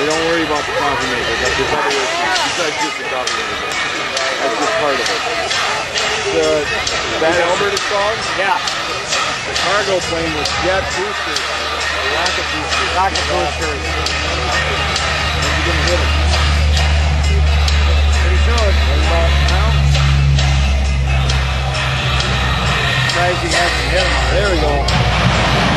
Hey, don't worry about the coffee maker. There's other issues besides just the coffee maker. That's just part of it. That Albert is called? Yeah. The cargo plane was jet boosters. Rocket boosters. Rocket boosters. When you gonna hit it? Pretty soon. What about now? Surprised you haven't hit him. There we go.